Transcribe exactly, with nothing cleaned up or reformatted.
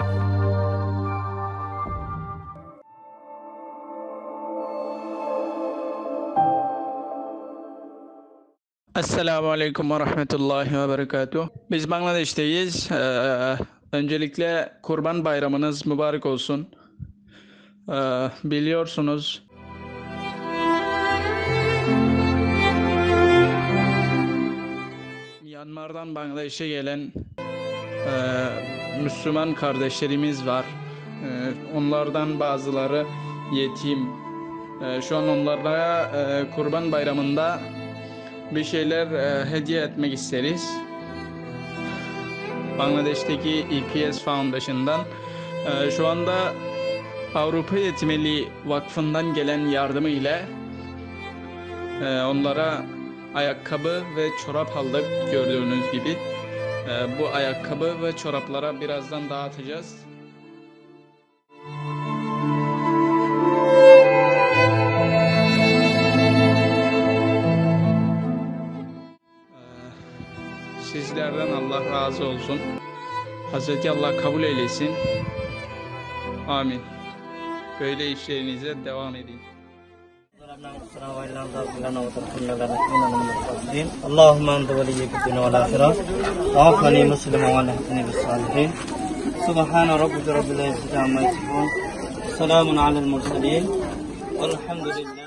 Esselamu Aleyküm ve Rahmetullahi ve Berekatuhu. Biz Bangladeş'teyiz. Ee, öncelikle Kurban Bayramınız mübarek olsun. Ee, biliyorsunuz Myanmar'dan Bangladeş'e gelen e, Müslüman kardeşlerimiz var. Ee, onlardan bazıları yetim. Ee, şu an onlara e, Kurban Bayramı'nda bir şeyler e, hediye etmek isteriz. Bangladeş'teki E P S Foundation'dan e, şu anda Avrupa Yetimeli Vakfı'ndan gelen yardımı ile e, onlara ayakkabı ve çorap aldık, gördüğünüz gibi. E, bu ayakkabı ve çoraplara birazdan dağıtacağız. Sizlerden Allah razı olsun. Hazreti Allah kabul eylesin. Amin. Böyle işlerinize devam edin. Allahümme ente veliyyeküddin vel ahireh. Afani muslimen ve lehtini bis salihin. Subhane rabbike rabbil izzati amma yasifun. Selamun alel murselin. Elhamdülillah.